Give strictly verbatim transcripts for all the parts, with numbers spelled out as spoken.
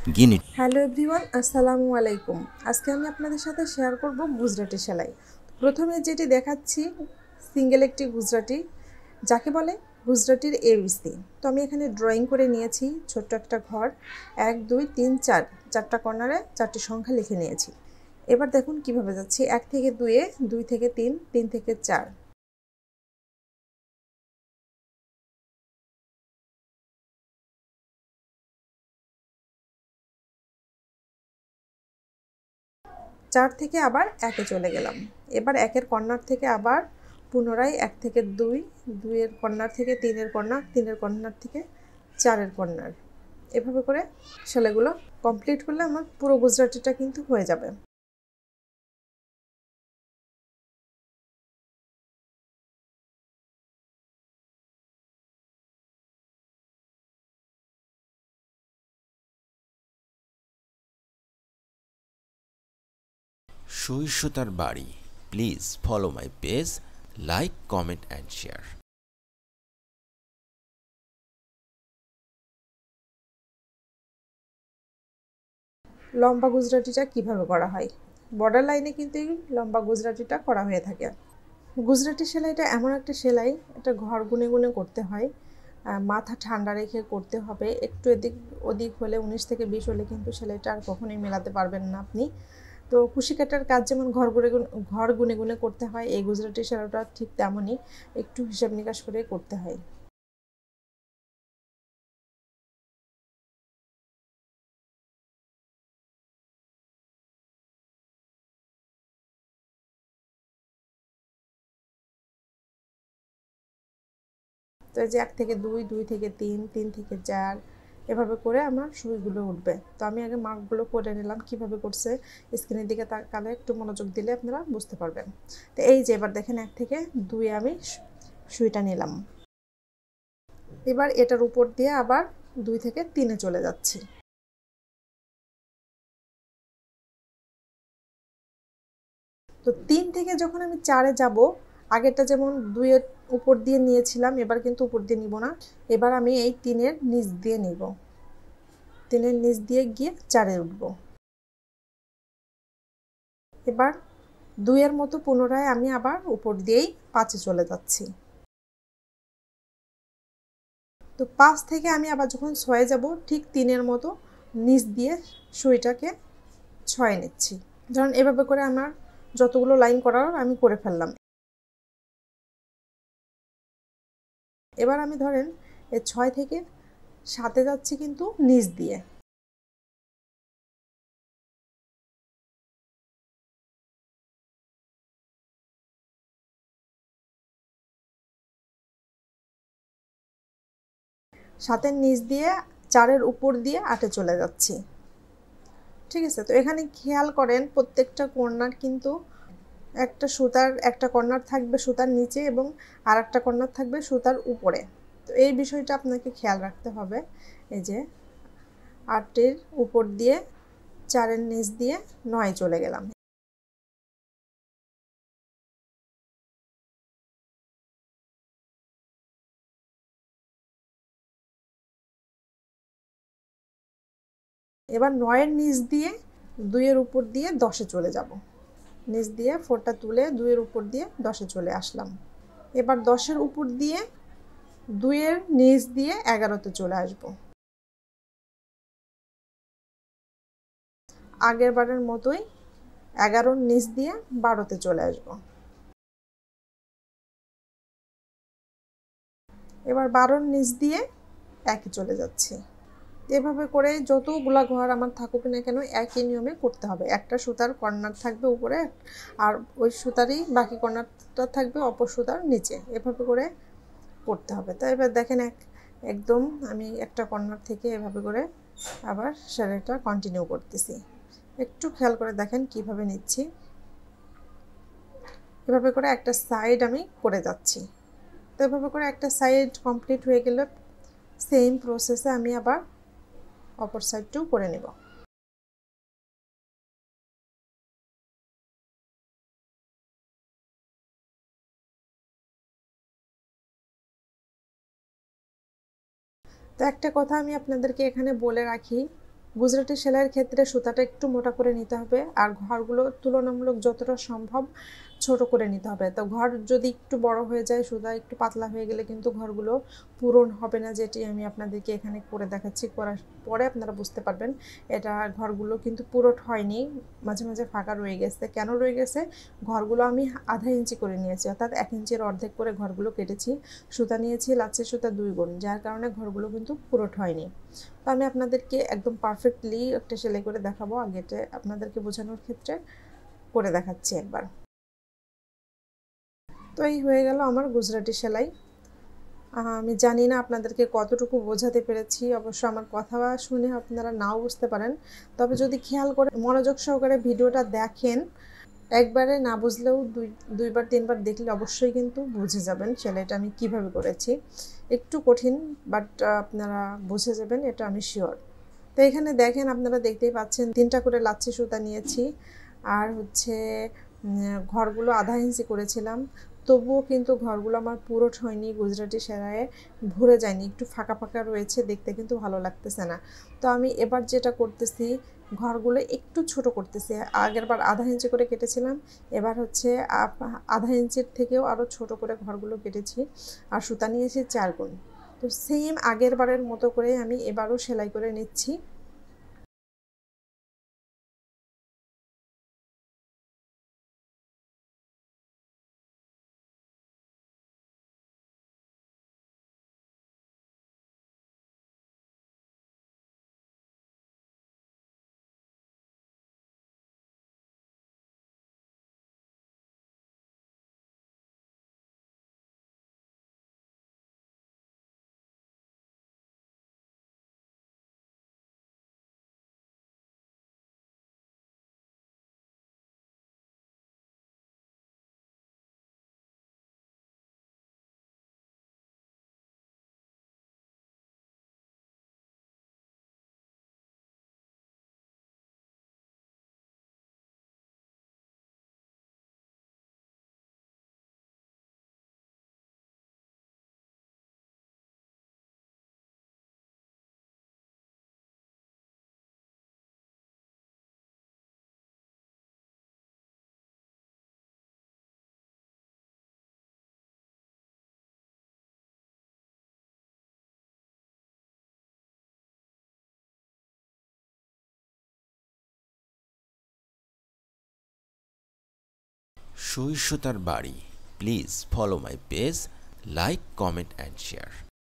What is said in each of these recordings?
গিনি। Hello everyone, আসসালামু আলাইকুম। আজকে আমি আপনাদের সাথে শেয়ার করব গুজরাটি সেলাই। প্রথমে যেটি দেখাচ্ছি সিঙ্গেল একটি গুজরাটি, যাকে বলে গুজরাটির এবিসি। তো আমি এখানে ড্রয়িং করে নিয়েছি ছোট্ট একটা ঘর, এক দুই তিন চার চারটা কর্নারে চারটি সংখ্যা লিখে নিয়েছি। এবার দেখুন কিভাবে যাচ্ছি, এক থেকে দুইয়ে, দুই থেকে তিন, তিন থেকে চার। চার থেকে আবার একে চলে গেলাম। এবার একের কর্নার থেকে আবার পুনরায় এক থেকে দুই, দুইয়ের কর্নার থেকে তিনের কর্নার, তিনের কর্নার থেকে চারের কর্নার। এভাবে করে সেলাইগুলো কমপ্লিট করলে আমার পুরো গুজরাটিটা কিন্তু হয়ে যাবে। সুই সুতার বাড়ি। Please follow my page, like, comment and share. লম্বা গুজরাটিটা কিভাবে করা হয়, বর্ডার লাইনে কিন্তু এই লম্বা গুজরাটিটা করা হয়ে থাকে। গুজরাটি সেলাইটা এমন একটা সেলাই, এটা ঘর গুনে গুনে করতে হয়, মাথা ঠান্ডা রেখে করতে হবে। একটু এদিক ওদিক হলে, উনিশ থেকে বিশ হলে কিন্তু সেলাইটা আর কখনোই মেলাতে পারবেন না আপনি। তো কুশি কাটার কাজ যেমন ঘর গুনে ঘর গুনে গুনে করতে হয়, এই গুজরাটি সেলাইটা ঠিক তেমনই একটু হিসাব নিকাশ করে করতে হয়। তো এই যে এক থেকে দুই, দুই থেকে তিন, তিন থেকে চার, এভাবে করে আমার সুইগুলো উঠবে। তো আমি আগে মার্কগুলো করে নিলাম, কিভাবে করছে স্ক্রিনের দিকে তাকালে একটু মনোযোগ দিলে আপনারা বুঝতে পারবেন। তো এই যে এবার দেখেন এক থেকে দুই আমি সুইটা নিলাম। এবার এটার উপর দিয়ে আবার দুই থেকে তিনে চলে যাচ্ছি। তো তিন থেকে যখন আমি চারে যাব, আগেরটা যেমন দুইয়ের উপর দিয়ে নিয়েছিলাম, এবার কিন্তু উপর দিয়ে নিব না। এবার আমি এই তিনের নিচ দিয়ে নিব, তিনের নিচ দিয়ে গিয়ে চারে উঠব। এবার দুইয়ের মতো পুনরায় আমি আবার উপর দিয়েই পাঁচে চলে যাচ্ছি। তো পাঁচ থেকে আমি আবার যখন ছয়ে যাব, ঠিক তিনের মতো নিচ দিয়ে সুইটাকে ছয়ে নিচ্ছি। ধরুন এভাবে করে আমার যতগুলো লাইন করার আমি করে ফেললাম। এবার আমি ধরেন এই ছয় থেকে সাতে যাচ্ছি কিন্তু নিচ দিয়ে। সাতের নিচ দিয়ে চারের উপর দিয়ে আটে চলে যাচ্ছি। ঠিক আছে, তো এখানে খেয়াল করেন প্রত্যেকটা কর্নার কিন্তু একটা সুতার একটা কর্নার থাকবে সুতার নিচে এবং আর একটা কর্নার থাকবে সুতার উপরে। তো এই বিষয়টা আপনাকে খেয়াল রাখতে হবে। এই যে আটের উপর দিয়ে চারের নিচ দিয়ে নয় চলে গেলাম। এবার নয়ের নিচ দিয়ে দুইয়ের উপর দিয়ে দশে চলে যাব। নিচ দিয়ে ফোরটা তুলে দুইয়ের উপর দিয়ে দশে চলে আসলাম। এবার দশের উপর দিয়ে দুইয়ের নিচ দিয়ে এগারোতে চলে আসব। আগের বারের মতোই এগারোর নিচ দিয়ে বারোতে চলে আসব। এবার বারোর নিচ দিয়ে একে চলে যাচ্ছি। এভাবে করে যতগুলা ঘর আমার থাকুক না কেন একই নিয়মে করতে হবে। একটা সুতার কর্নার থাকবে উপরে, আর ওই সুতারই বাকি কর্নারটা থাকবে অপর সুতার নিচে। এভাবে করে করতে হবে। তো এবার দেখেন এক একদম আমি একটা কর্নার থেকে এভাবে করে আবার সেলাইটা কন্টিনিউ করতেছি। একটু খেয়াল করে দেখেন কিভাবে নিচ্ছি। এভাবে করে একটা সাইড আমি করে যাচ্ছি। তো এভাবে করে একটা সাইড কমপ্লিট হয়ে গেলে সেম প্রসেসে আমি আবার অপর সাইডটাও করে নেব। তো একটা কথা আমি আপনাদেরকে এখানে বলে রাখি, গুজরাটি সেলাইয়ের ক্ষেত্রে সুতাটা একটু মোটা করে নিতে হবে, আর ঘরগুলো তুলনামূলক যতটা সম্ভব ছোট করে নিতে হবে। তো ঘর যদি একটু বড় হয়ে যায়, সুতা একটু পাতলা হয়ে গেলে কিন্তু ঘরগুলো পূরণ হবে না, যেটি আমি আপনাদেরকে এখানে করে দেখাচ্ছি। করার পরে আপনারা বুঝতে পারবেন এটা ঘরগুলো কিন্তু পুরোট হয়নি, মাঝে মাঝে ফাঁকা রয়ে গেছে। কেন রয়ে গেছে? ঘরগুলো আমি আধা ইঞ্চি করে নিয়েছি, অর্থাৎ এক ইঞ্চির অর্ধেক করে ঘরগুলো কেটেছি। সুতা নিয়েছি লাচ্ছের সুতা দুই গুণ, যার কারণে ঘরগুলো কিন্তু পুরোট হয়নি। তো আমি আপনাদেরকে একদম পারফেক্টলি একটা সেলাই করে দেখাবো, আগে এটা আপনাদেরকে বোঝানোর ক্ষেত্রে করে দেখাচ্ছি একবার। তো এই হয়ে গেল আমার গুজরাটি সেলাই। আমি জানি না আপনাদেরকে কতটুকু বোঝাতে পেরেছি, অবশ্য আমার কথা শুনে আপনারা নাও বুঝতে পারেন, তবে যদি খেয়াল করে মনোযোগ সহকারে ভিডিওটা দেখেন, একবারে না বুঝলেও দুই দুইবার তিনবার দেখলে অবশ্যই কিন্তু বুঝে যাবেন সেলাইটা আমি কিভাবে করেছি। একটু কঠিন, বাট আপনারা বুঝে যাবেন, এটা আমি শিওর। তো এখানে দেখেন, আপনারা দেখতেই পাচ্ছেন তিনটা করে লাচ্ছি সুতা নিয়েছি, আর হচ্ছে ঘরগুলো আধা ইঞ্চি করেছিলাম। তবুও কিন্তু ঘরগুলো আমার পুরোট হয়নি, গুজরাটি সেলাইয়ে ভরে যায়নি, একটু ফাঁকা ফাঁকা রয়েছে, দেখতে কিন্তু ভালো লাগতেছে না। তো আমি এবার যেটা করতেছি, ঘরগুলো একটু ছোট করতেছি। আগের বার আধা ইঞ্চি করে কেটেছিলাম, এবার হচ্ছে আধা ইঞ্চির থেকেও আরও ছোট করে ঘরগুলো কেটেছি, আর সুতা নিয়েছি চার গুণ। তো সেম আগের বারের মতো করে আমি এবারও সেলাই করে নিচ্ছি। সুই সুতার বাড়ি, please follow my page, like comment and share.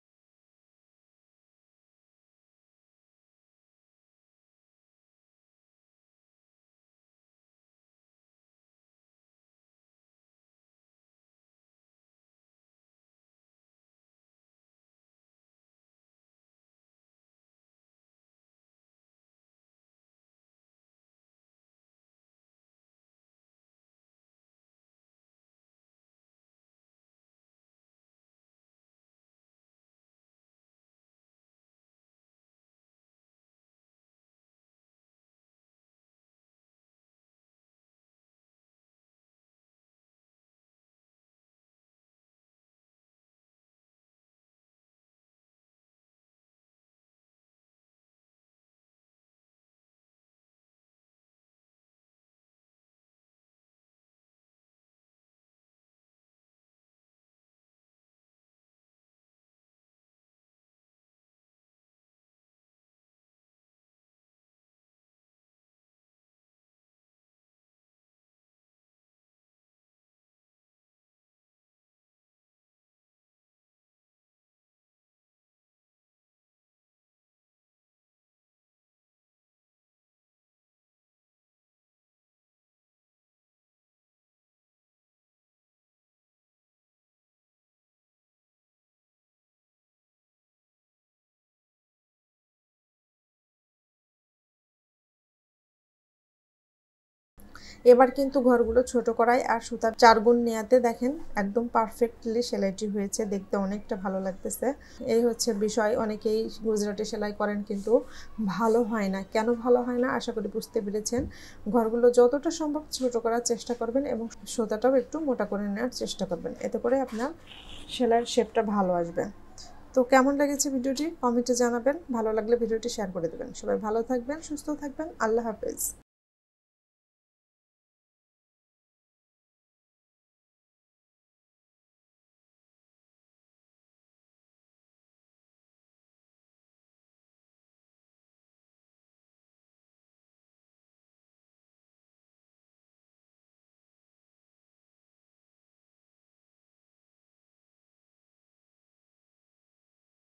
এবার কিন্তু ঘরগুলো ছোট করাই আর সুতার চার গুণ নেয়াতে দেখেন একদম পারফেক্টলি সেলাইটি হয়েছে, দেখতে অনেকটা ভালো লাগতেছে। এই হচ্ছে বিষয়, অনেকেই গুজরাটি সেলাই করেন কিন্তু ভালো হয় না। কেন ভালো হয় না আশা করি বুঝতে পেরেছেন। ঘরগুলো যতটা সম্ভব ছোট করার চেষ্টা করবেন এবং সুতাটাও একটু মোটা করে নেওয়ার চেষ্টা করবেন, এতে করে আপনার সেলাইয়ের শেপটা ভালো আসবে। তো কেমন লেগেছে ভিডিওটি কমেন্টে জানাবেন, ভালো লাগলে ভিডিওটি শেয়ার করে দেবেন। সবাই ভালো থাকবেন, সুস্থ থাকবেন, আল্লাহ হাফেজ।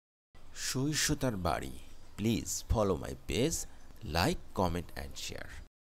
সুই সুতার বাড়ি, please follow my page, like, comment and share.